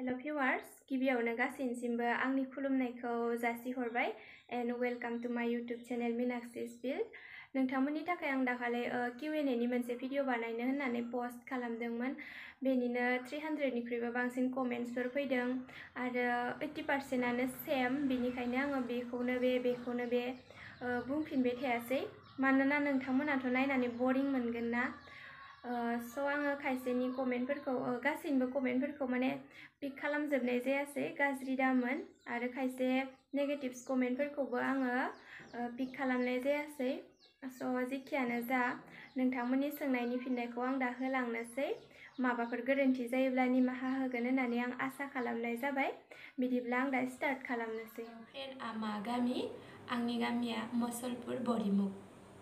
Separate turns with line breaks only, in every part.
Hello viewers, गिबियावनो गासैनिसिमबो आंनि खुलुमनायखौ जासिहरबाय and welcome to my YouTube channel Minakshi's Build. नोंथांमोननि थाखाय आं दाखालि QnA नि मोनसे भिडिअ बानायनो होननानै पोस्ट खालामदोंमोन। बेनिनो 300 निख्रुइबो बांसिन कमेन्ट्सफोर फैदों आरो 80% आनो सेम, बेनिखायनो आङो बेखौनो बे बुंफिनबाय थायासै मानोना नोंथांमोनाथ' नायनानै बोरिं मोनगोन ना। सो आङो खायसेनि कमेन्टफोरखौ गासैनिबो कमेन्टफोरखौ माने पिक खालामजोबनाय जायासै, गाज्रि दामोन, आरो खायसे नेगेटिव्स कमेन्टफोरखौबो आङो पिक खालामनाय जायासै। सो जेखियानो जा, नोंथांमोननि सोंनायनि फिननायखौ आं दा होलांनोसै। माबाफोर गोरोन्थि जायोब्ला निमाहा होगोन होननानै आं आसा खालामनाय जाबाय। बिदिब्ला आं दा स्टार्ट खालामनोसै। फ्रेन्डआ मा गामि? आंनि गामिया मसलपुर बरिमुख।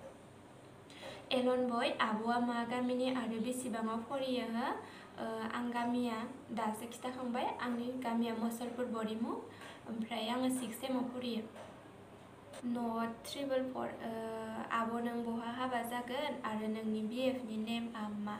एलन बय, आब'आ मा गामिनि आरो बेसेबाङाव फरायो? आं गामिया दासो खिथाखांबाय, आंनि गामिया मसलपुर बरिमुख, ओमफ्राय आङो 6 सेमाव फरायो। नट 444, आब' नों बहा हाबा जागोन आरो नोंनि BF नि नेमआ मा?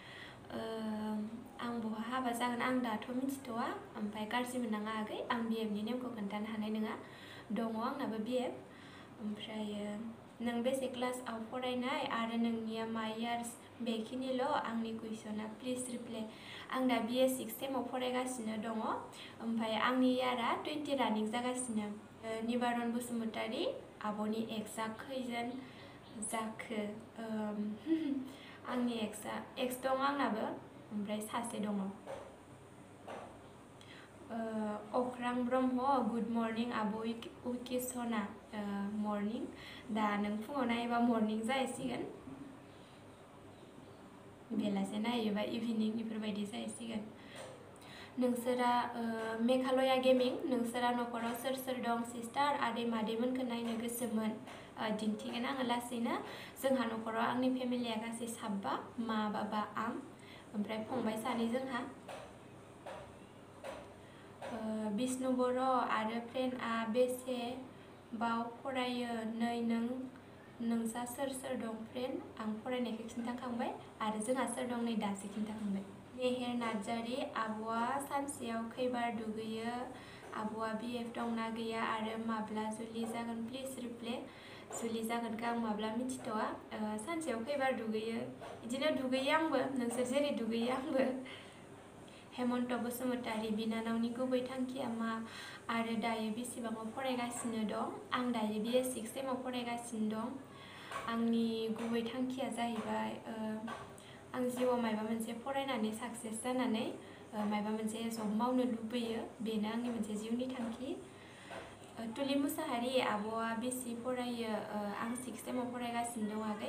आं बहा हाबा जागोन आं दाथ' मिथिथ'आ, ओमफ्राय गाज्रि मोननाङा आगै, आं BF नि नेमखौ खोन्थानो हानाय नङा। दङ आंनाबो BF। ओमफ्राय नों बेसे क्लासआव फरायनाय आरो नोंनिया मा इयार्स? बेखिनिल'। आंनि कुइसना प्लिज रिप्लाइ। आं दा BA 6 सेमाव फरायगासिनो दङ, ओमफ्राय आंनि इयारा 20 रानिं जागासिनो। निबारन बसुमतारी, आब'नि एक्सआ खैजोन जाखो? आंनि एक्स दं आंनाबो, ओमफ्राय सासे दङ। अख्रां ब्रह्म, गुड मर्निं आब' उकिसना। मर्निं। दा नों फुङाव नायोबा मर्निं जाहैसिगोन, बेलासे नायोबा इभिनिं बेफोरबायदि जाहैसिगोन। नोंसोरा मेघालया गेमिं, नोंसोरा न'खराव सोर सोर दं? सिस्टार, आदै मादैमोनखौ नायनो गोसोमोन। दिन्थिगोन आङो लासैनो। जोंहा न'खराव आंनि फेमिलिया गासै 7, मा, बाबा, आं, ओमफ्राय फंबाय 2 जोंहा। बिष्णु बर' आरो फ्रेन्डआ बेसेबाव फरायो? नै, नोंसा सोर सोर दं? फ्रेन्ड, आं फरायनायखौ खिन्थाखांबाय आरो जोंहा सोर दं नै दासो खिन्थाखांबाय। मेहेर नार्जारी, आब'आ सानसेयाव खैबार दुगैयो? आब'आ BF दंना गैया आरो माब्ला जुलि जागोन? Please reply. जुलि जागोनखौ आं माब्ला मिथिथ'आ। सानसेयाव खैबार दुगैयो? बिदिनो दुगैयो आंबो, नोंसोर जेरै दुगैयो आंबो। हेमन्त बसुमतारी, बिनानावनि गुबै थांखिया मा आरो दायो बेसेबाङाव फरायगासिनो दं? आं दायो BA 6 सेमाव फरायगासिनो दं। आंनि गुबै थांखिया जाहैबाय आं जिउआव माबा मोनसे फरायनानै साक्सेस जानानै माबा मोनसे जब मावनो लुबैयो, बेनो आंनि मोनसे जिउनि थांखि। तुलि मुसाहारि, आब'आ बेसे फरायो? आं 6 सेमाव फरायगासिनो दं आगै।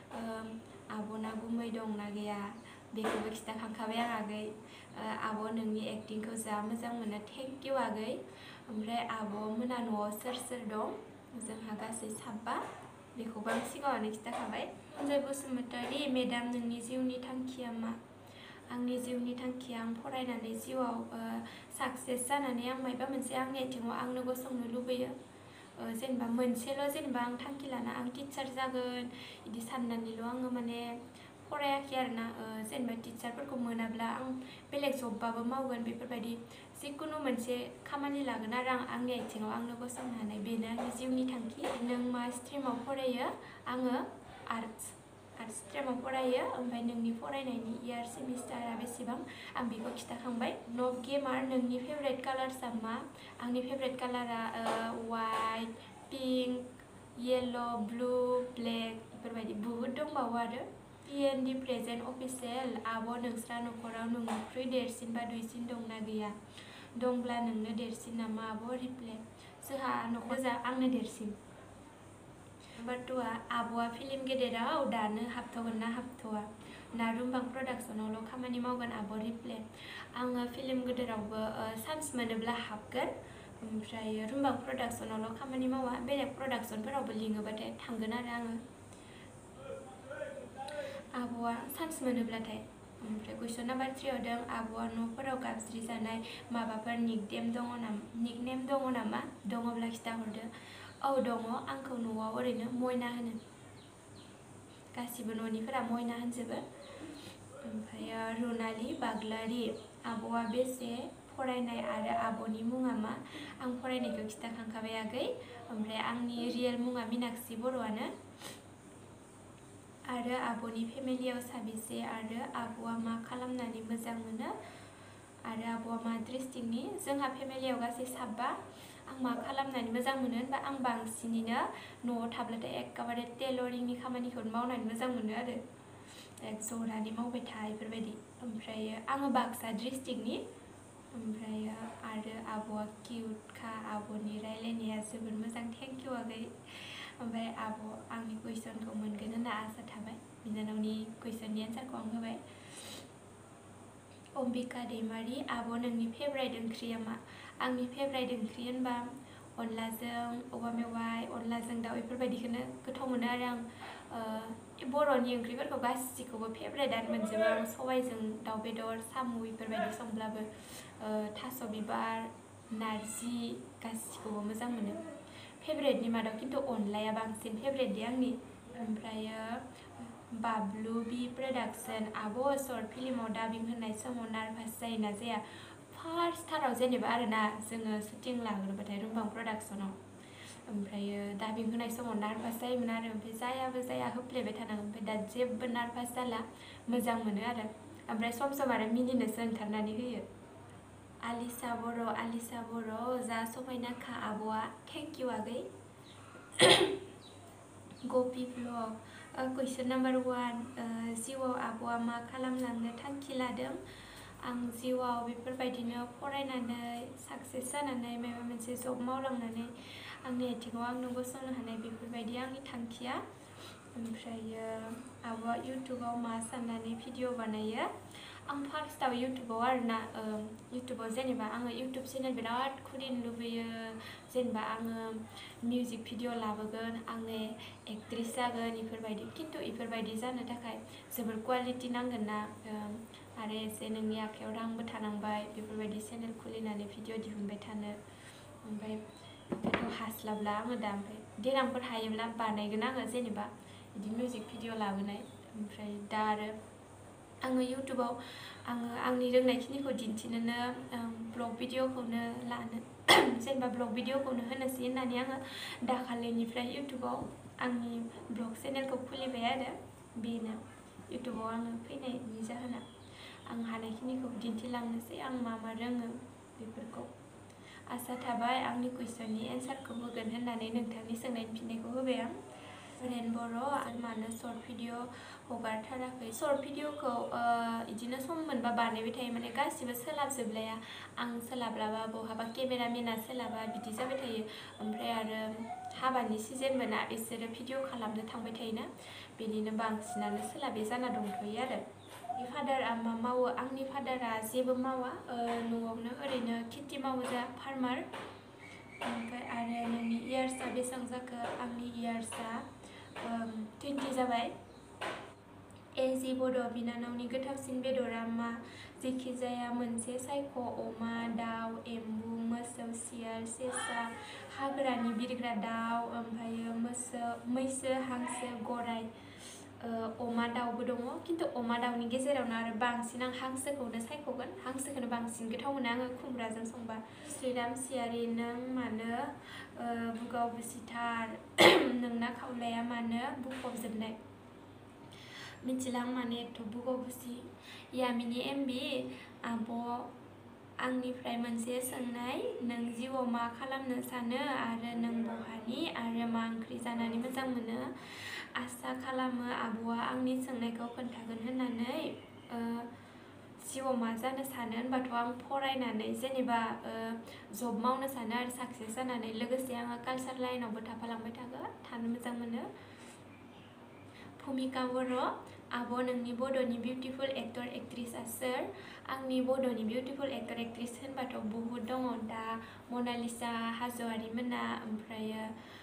आब'ना गुमै दंना गैया? बेखौबो खिथाखांखाबाय आं आगै। आब' नोंनि एक्टिंखौ जा मोजां मोनो। थेंक इउ आगै। ओमफ्राय आब' मोना न'आव सोर सोर दं? जोंहा गासै 7, बेखौबो आं सिगाङावनो खिथाखाबाय। सन्जय बसुमतारी, मेडाम नोंनि जिउनि थांखिया मा? आंनि जिउनि थांखिया आं फरायनानै जिउआव साक्सेस जानानै आं माबा मोनसे आंनि आथिङाव आंनो गसंनो लुबैयो। जेनेबा मोनसेल' आं थांखि लाना आं टिचार जागोन बिदि साननानैल' आङो माने फरायाखै आरोना। जेनेबा टिचारफोरखौ मोनाब्ला आं बेलेग जबबाबो मावगोन, बेफोरबायदि जिखुनु मोनसे खामानि लागोन आरो आं आंनि आथिङाव आंनो गसंनो हानाय, बेनो आंनि जिउनि थांखि। नों मा स्ट्रिमाव फरायो? आङो आर्टस स्ट्रिमाव फरायो। ओमफ्राय नोंनि फरायनायनि इयार सेमिस्टारा बेसेबां? आं बेखौ खिथाखांबाय। नब गेमार, नोंनि फेभरेट कालार्सआ मा? आंनि फेभरेट कालारा white, pink, yellow', blue, black, बेफोरबायदि बुहुत दंबावो आरो। PND प्रेजेन्ट अफिसियेल, आब' नोंस्रा न'खराव नोंनिख्रुइ देरसिन बा दुइसिन दंना गैया? दंब्ला नोंनो देरसिन नामा? आब' रिप्लाइ। जोंहा न'खरा आंनो देरसिन। नम्बर 2, आब'आ फिल्म गेदेराव दानो हाबथ'गोन ना हाबथ'आ? ना रुमबां प्रडाक्सनावल' खामानि मावगोन? आब' रिप्लाइ। आङो फिल्म गेदेरावबो चान्स मोनोब्ला हाबगोन, ओमफ्राय रुमबां प्रडाक्सनावल' खामानि मावा, बेलेग प्रडाक्सनफोरावबो लिङोबाथाय थांगोन आरो आङो। आब'आ चान्स मोनोब्लाथाय। ओमफ्राय कुइसन नाम्बार 3 आव दं, आब'आ न'फोराव गाबज्रि जानाय माबाफोर निकनेम दङ नामा? दङब्ला खिथाहरदो। औ दङ, आंखौ न'आव ओरैनो मयना होनो। गासिबो न'निफोरा मयना होनजोबो। ओमफ्राय रुनालि बाग्लारि, आब'आ बेसे फरायनाय आरो आब'नि मुङा मा आं फरायनायखौ खिन्थाखांखाबाय आगै ओमफ्राय आंनि रियेल मुङा मिनाक्षी बर'आनो आरो आब'नि फेमिलियाव साबेसे आरो आब'आ मा खालामनानै मोजां मोनो आरो आब'आ मा डिस्ट्रिक्टनि जोंहा फेमिलियाव गासै 7 आं मा खालामनानै मोजां मोनो होनबा आं बांसिनैनो न'आव थाब्लाथाय एकेबारे टेलरिंनि खामानिखौनो मावनानै मोजां मोनो आरो जनानै मावबाय था बेफोरबायदि ओमफ्रायो आङो बाक्सा डिस्ट्रिक्टनि ओमफ्रायो आरो आब'आ किउटखा आब'नि रायलायनाया जोबोर मोजां थेंक इउ आगै ओमफ्राय आब' आंनि कुइसनखौ मोनगोन होनना आसा थाबाय बिनानावनि कुइसननि एन्सारखौ आं होबाय अम्बिका दैमारि आब' नोंनि फेभराइट ओंख्रिया मा आंनि फेभराइट ओंख्रि होनबा अनलाजों औवा मेवाइ अनलाजों दाउ बेफोरबायदिखौनो गोथाव मोनो आरो आं बर'नि ओंख्रिफोरखौ गासिखौबो फेभराइटआनो मोनजोबो आं सबाइजों दाउ बेदर साम' बेफोरबायदि संब्लाबो थास' बिबार नारजि गासिखौबो मोजां मोनो फेभरेटनि मादाव खिन्थु अनलाया बांसिन फेभरेट दे आंनि ओमफ्रायो बाब्लु बि प्रडाक्सन आब' शर्ट फिल्माव डाबिं होनाय समाव नार्भास जायोना जाया फार्स्टथाराव जेनेबा आरोना जोङो शुटिं लाग्रोबाथाय रुमबां प्रडाक्सनाव ओमफ्रायो डाबिं होनाय समाव नार्भास जायोमोन आरो ओमफ्राय जायाबो जाया होफ्लेबाय थानांगौ ओमफ्राय दा जेबो नार्भास जाला मोजां मोनो आरो ओमफ्राय सम सम आरो मिनिनोसो ओंखारनानै होयो आलिसा बर' जा समायनाखा आब'आ थेंक इउ आगै गपि ब्लग कुइसन नाम्बार 1 जिउआव आब'आ मा खालामलांनो थांखि लादों आं जिउआव बेफोरबायदिनो फरायनानै साक्सेस जानानै माबा मोनसे जब मावलांनानै आंनि आथिङाव आंनो गसंनो हानाय बेफोरबायदि आंनि थांखिया ओमफ्रायो आब'आ इउटुबाव मा साननानै भिडिअ बानायो आं फार्स्टआव इउटुबाव आरोना इउटुबाव जेनेबा आङो इउटुब चेनेल बिराद खुलिनो लुबैयो जेनेबा आङो मिउजिक भिडिअ लाबोगोन आङो एक्ट्रिस जागोन बेफोरबायदि खिन्थु बेफोरबायदि जानो थाखाय जोबोर क्वालिटि नांगोन ना आरो एसे नोंनि आखायाव रांबो थानांबाय बेफोरबायदि चेनेल खुलिनानै भिडिअ दिहुनबाय थानो ओमफ्राय बेखौ हास्लाबला आङो दा ओमफ्राय देनांफोर हायोब्ला बानायगोन आङो जेनेबा बिदि मिउजिक भिडिअ लाबोनाय ओमफ्राय दा आरो आङो इउटुबाव आङो आंनि रोंनायखिनिखौ दिन्थिनोनो ब्लग भिडिअखौनो लानो जेनेबा ब्लग भिडिअखौनो होनोसै होननानै आङो दाखालिनिफ्राय इउटुबाव आंनि ब्लग चेनेलखौ खुलिबाय आरो बेनो इउटुबाव आङो फैनायनि जाहोना आं हानायखिनिखौ दिन्थिलांनोसै आं मा मा रोङो बेफोरखौ आसा थाबाय आंनि कुइसननि एन्सारखौ होगोन होननानै नोंथांनि सोंनायनि फिननायखौ होबाय आं रेन बर' आरो मानो सर्ट भिडिअ हगारथाराखै सर्ट भिडिअखौ बिदिनो सम मोनबा बानायबाय थायो माने गासिबो सोलाबजोबलाया आं सोलाब्लाबा बहाबा केमेरामेना सोलाबा बिदि जाबाय थायो ओमफ्राय आरो हाबानि सिजन मोना बिसोरो भिडिअ खालामनो थांबाय थायोना बेनिनो बांसिनानो सोलाबै जाना दंथ'यो आरो फादारा मा मावो आंनि फादारा जेबो मावा न'आवनो ओरैनो खेथि मावो जा फार्मार ओमफ्राय आरो नोंनि इयार्सआ बेसेबां जाखो आंनि इयार्सआ 20 जाबाय एजि बड' बिनानावनि गोथावसिन बेदरा मा जेखिजाया मोनसे सायख' अमा दाउ एम्बु मोसौ सियाल सेसा हाग्रानि बिरग्रा दाउ ओमफ्रायो मैसो हांसो गराइ अमा दाउबो दङ खिन्थु अमा दाउनि गेजेरावनो आरो बांसिन आं हांसोखौनो सायख'गोन हांसोखौनो बांसिन गोथाव मोनो आङो खुमब्राजों संबा श्रीराम सियारि नों मानो बुगाव बुसिथार नोंना खावलाया मानो बुफबजोबनाय मिथिला आं माने एथ' बुगाव बुसि यामिनी एमबि आब' आंनिफ्राय मोनसे सोंनाय नों जिउआव मा खालामनो सानो आरो नों बहानि आरो मा ओंख्रि जानानै मोजां मोनो आसा खालामो आब'आ आंनि सोंनायखौ खोन्थागोन होननानै जिउआव मा जानो सानो होनबाथ' आं फरायनानै जेनेबा जब मावनो सानो आरो साक्सेस जानानै लोगोसे आङो कालचार लाइनावबो थाफालांबाय थानो मोजां मोनो भुमिका बर' आब' नोंनि बड'नि बिउटिफुल एक्टर एक्ट्रिसआ सोर आंनि बड'नि बिउटिफुल एक्टर एक्ट्रिस होनबाथ' बहुद दङ दा मनालिसा हाज'वारि मोना ओमफ्रायो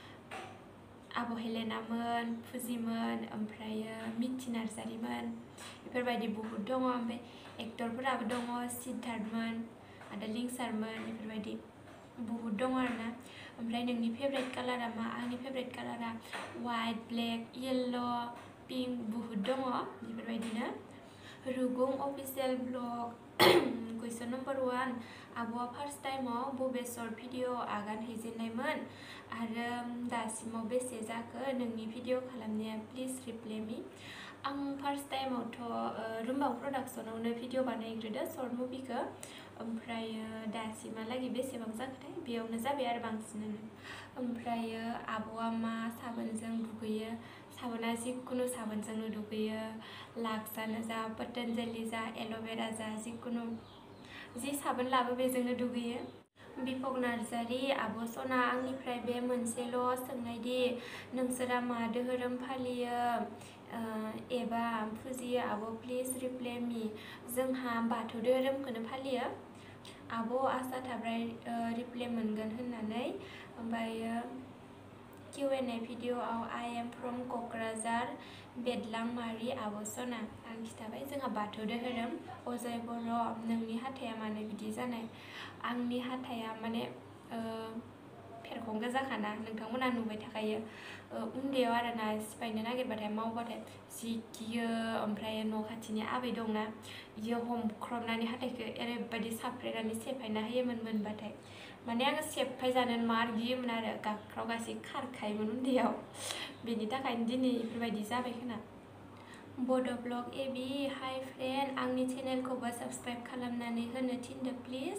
आब' हेलेनामोन फुजिमोन ओमफ्रायो मिथि नार्जारिमोन बेफोरबायदि बहुद दङ ओमफ्राय एक्टरफोराबो दङ सिद्धार्थमोन आदा लिंसारमोन बेफोरबायदि बहुद दङ आरोना ओमफ्राय नोंनि फेभरेट कालारा मा आंनि फेभरेट कालारा वाइट ब्लेक येल्ल' पिंक बहुद दङ बेफोरबायदिनो रुगुं अफिसियेल ब्लग कुइसन नम्बर 1 आब'आ फार्स्ट टाइमाव बबे सर्ट भिडिअ आगान हैजेननायमोन आरो दासिमाव बेसे जाखो नोंनि भिडिअ खालामनाया प्लिज रिप्लाय मी। आं फार्स्ट टाइमावथ' रुमबां प्रडाक्सनावनो भिडिअ बानायग्रोदो सर्ट मुभिखौ, ओमफ्राय दासिमहालागै बेसेबां जाखोथाय बेयावनो जाबाय आरो बांसिनानो। ओमफ्राय आब'आ मा साबोनजों दुगैयो? साबोना जिखुनु साबोनजोंनो दुगैयो, लाक्सआनो जा, पतंजलि जा, एल'भेरा जा, जिखुनु जि साबोन लाबो बेजोंनो दुगैयो। बिफक नार्जारि, आब' सना आंनिफ्राय बे मोनसेल' सोंनायदि नोंसोरा मा धोरोम फालियो एबा फुजियो? आब' प्लिज रिप्लाय मी। जोंहा बाथौ धोरोमखौनो फालियो। आब' आसा थाबाय रिप्लाय मोनगोन होननानै। ओमफ्राय QnA भिडिअआव आइ एम फ्रम क'क्राझार बेदलांमारि आब' सना। आं खिथाबाय जोंहा बाथौ धोरोम। अजय बर', नोंनि हाथाया मानो बिदि जानाय? आंनि हाथाया माने फेरखं गोजाखाना, नोंथांमोना नुबाय थाखायो। उन्दैयाव आरोना सिफायनो नागिरबाथाय मावबाथाय जि गियो। ओमफ्राय न' खाथिनि आबै दंना, बियो हमख्रबनानै हाथायखौ ओरैबायदि साफ्रेनानै सेफायना होयोमोन मोनबाथाय। माने आङो सेफाय जानो मार गियोमोन आरो, गाख्राव गासै खारखायोमोन उन्दैयाव। बेनि थाखायनो दिनै बेफोरबायदि जाबाय खोना। बड' ब्लग एबि, हाय फ्रेन्ड, आंनि चेनेलखौबो साबस्क्राइब खालामनानै होनो थिनदो प्लिज।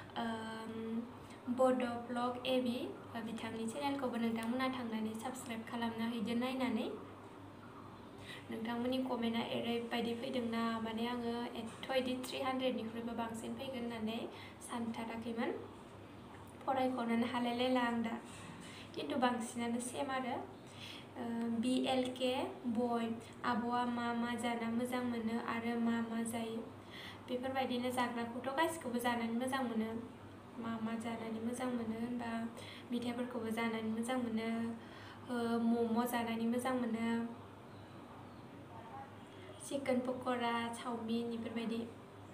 बड' ब्लग एबि, बिथांनि चेनेलखौबो नोंथांमोना थांनानै साबस्क्राइब खालामना हैदो नायनानै। नोंथांमोननि कमेन्टआ ओरैबायदि फैदोंना, माने आङो एथ' बिदि 300निख्रुइबो बांसिन फैगोन होननानै सानथाराखैमोन। फरायख'नोनो हालायलायला आं दा, खिन्थु बांसिनानो सेम आरो। BLK बय, आब'आ मा मा जाना मोजां मोनो आरो मा मा जायो? बेफोरबायदिनो जाग्राखौथ' गासिखौबो जानानै मोजां मोनो। मा मा जानानै मोजां मोनो होनबा मिथाइफोरखौबो जानानै मोजां मोनो, मम' जानानै मोजां मोनो, चिकेन पक'रा, चावमिन बेफोरबायदि।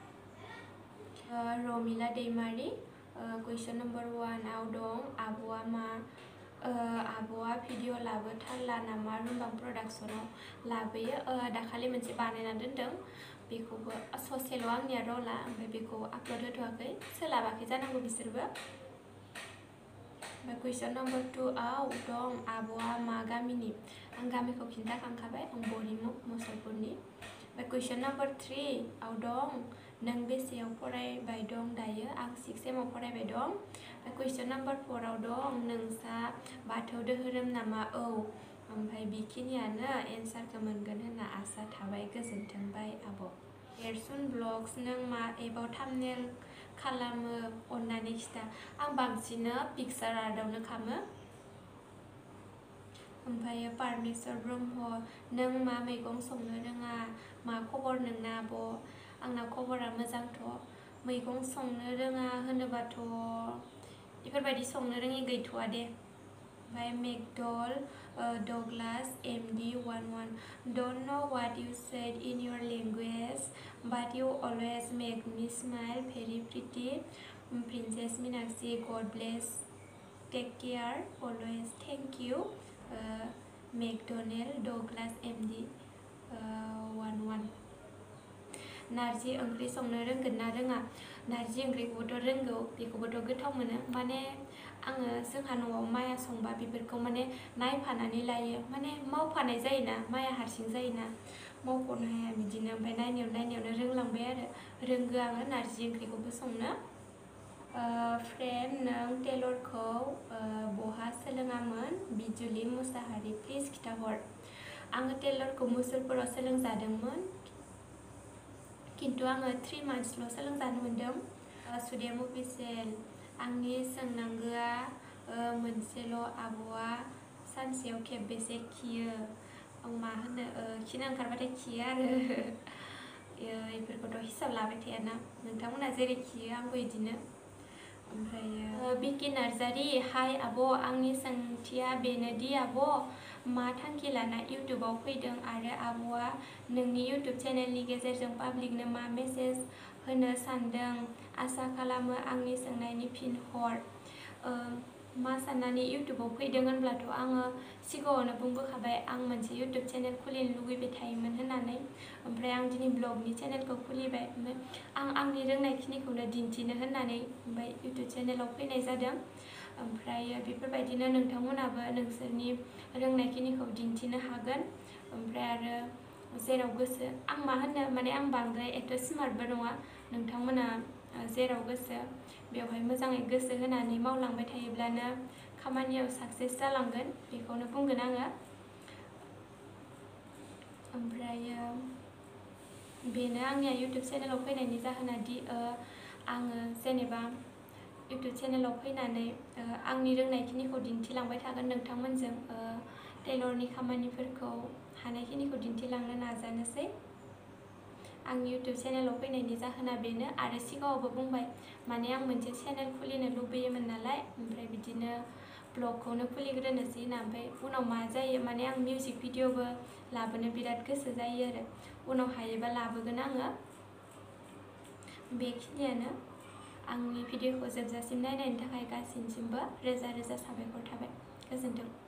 रमिला दैमारि, कुइसन नम्बर 1 आव दं आब'आ आब'आ भिडिअ लाबोथारला नामा रुमबां प्रडाक्सनाव? लाबोयो, दाखालि मोनसे बानायना दोनदों, बेखौबो ससेल' आंनिया रला, ओमफ्राय बेखौ आपल'ड होथ'वाखै, सोलाबाखै जानांगौ बिसोरबो। ओमफ्राय कुइसन नम्बर 2 आव दं आब'आ मा गामिनि? आं गामिखौ खिन्थाखांखाबाय, आं बरिमुख मुसलपुरनि। ओमफ्राय कुइसन नम्बर 3 आव दं नों बेसेयाव फरायबाय दं दायो? आं 6 सेमाव फरायबाय दं। ओमफ्राय कुइसन नम्बर 4 आव दं नोंसा बाथौ धोरोम नामा? औ। ओमफ्राय बेखिनियानो, एन्सारखौ मोनगोन होनना आसा थाबाय। गोजोन्थों, बाय आब'। देरसुन ब्लग्स, नों मा एबाव थाम्बनेल खालामो अन्नानै खिथा? आं बांसिन पिक्सार आर्टआवनो खालामो। ओमफ्राय पारमेश्वर ब्रह्म, नों मा मैगं संनो रोङा? मा खबर नोंना आब'? आंना खबरा मोजांथ'। मैगं संनो रोङा होनोबाथ' बेफोरबायदि संनो रोङि गैथ'वा दे। ओमफ्राय McDonnell Douglas MD11, don't know what you said in your language but you always make me smile, very pretty princess Meenakshi, God bless, take care always, thank you. McDonnell Douglas MD11। नारजि ओंख्रि संनो रोंगोन ना रोङा? नारजि ओंख्रिखौबोथ' रोंगौ, बेखौबोथ' गोथाव मोनो। माने आङो जोंहा न'आव माया संबा बेफोरखौ माने नायफानानै लायो, माने मावफानाय जायोना, माया हारसिं जायोना, मावख'नो हाया बिदिनो। ओमफ्राय नायनायावनो रोंलांबाय आरो, रोंगो आङो नारजि ओंख्रिखौबो संनो। फ्रेन्ड, नों टेलरखौ बहा सोलोङामोन? बिजुलि मुसाहारि, प्लिज खिथाहर। आङो टेलरखौ मुसलपुराव सोलोंजादोंमोन, खिन्थु आङो 3 मान्थसल' सोलोंजानो मोन्दों। सुदेम अफिसियेल, आंनि सोंनांगोआ मोनसेल', आब'आ सानसेयाव खेबबेसे खियो? आं मा होनो, खिनो ओंखारबाथाय खियो आरो। बेफोरखौथ' हिसाब लाबाय थायाना, नोंथांमोना जेरै खियो आंबो बिदिनो। ओमफ्राय बिकि नार्जारि, हाय आब', आंनि सोंथिया बेनोदि आब' मा थांखि लाना इउटुबाव फैदों आरो आब'आ नोंनि इउटुब चेनेलनि गेजेरजों पाब्लिकनो मा मेसेज होनो सानदों? आसा खालामो आंनि सोंनायनि फिन हर। मा साननानै इउटुबाव फैदों होनब्लाथ' आङो सिगाङावनो बुंबोखाबाय आं मोनसे इउटुब चेनेल खुलिनो लुगैबाय थायोमोन होननानै। ओमफ्राय आं दिनै ब्लगनि चेनेलखौ खुलिबाय। ओमफ्राय आं आंनि रोंनायखिनिखौनो दिन्थिनो होननानै ओमफ्राय इउटुब चेनेलाव फैनाय जादों। ओमफ्राय बेफोरबायदिनो नोंथांमोनाबो नोंसोरनि रोंनायखिनिखौ दिन्थिनो हागोन। ओमफ्राय आरो जेराव गोसो आं मा होनो माने आं बांद्राय एथ' स्मार्टबो नङा। नोंथांमोना जेराव गोसो बेवहाय मोजाङै गोसो होनानै मावलांबाय थायोब्लानो खामानियाव साक्सेस जालांगोन बेखौनो बुंगोन आङो। ओमफ्रायो बेनो आंनिया इउटुब चेनेलाव फैनायनि जाहोना दि आङो जेनेबा इउटुब चेनेलाव फैनानै आंनि रोंनायखिनिखौ दिन्थिलांबाय थागोन नोंथांमोनजों टेलरनि खामानिफोरखौ हानायखिनिखौ दिन्थिलांनो नाजानोसै। आंनि इउटुब चेनेलाव फैनायनि जाहोना बेनो। आरो सिगाङावबो बुंबाय माने आं मोनसे चेनेल खुलिनो लुबैयोमोन नालाय ओमफ्राय बिदिनो ब्लगखौनो खुलिग्रोनोसै ना। ओमफ्राय उनाव मा जायो माने आं मिउजिक भिडिअबो लाबोनो बिराद गोसो जायो आरो उनाव हायोबा लाबोगोन आङो। बेखिनियानो आंनि भिडिअखौ जोबजासिम नायनायनि थाखाय गासैनिसिमबो रोजा रोजा साबायखर थाबाय। गोजोन्थों।